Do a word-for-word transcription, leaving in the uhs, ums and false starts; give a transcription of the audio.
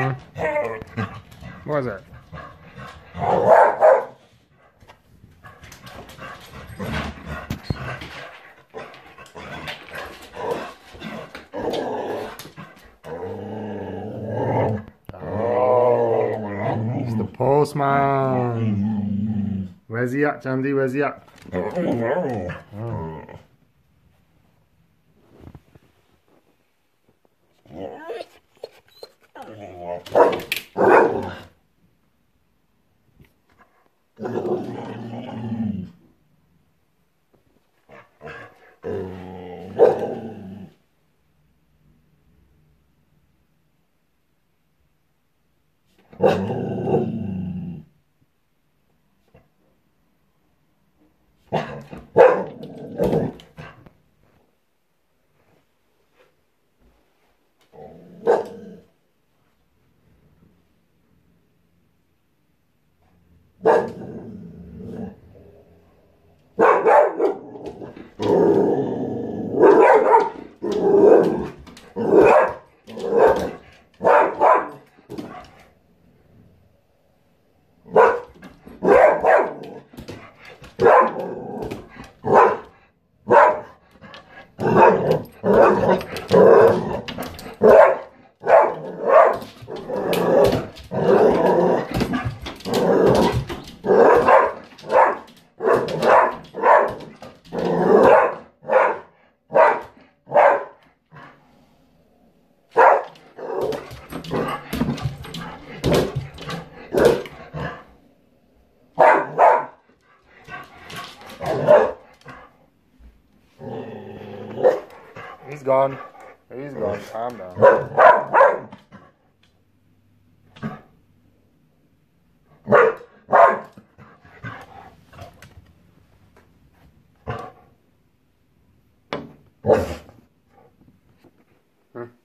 Postman. What was it? Oh, it's the Postman. Where's he at, Jandy? Where's he at? Oh. He's gone. He's gone. Calm down. Hmm.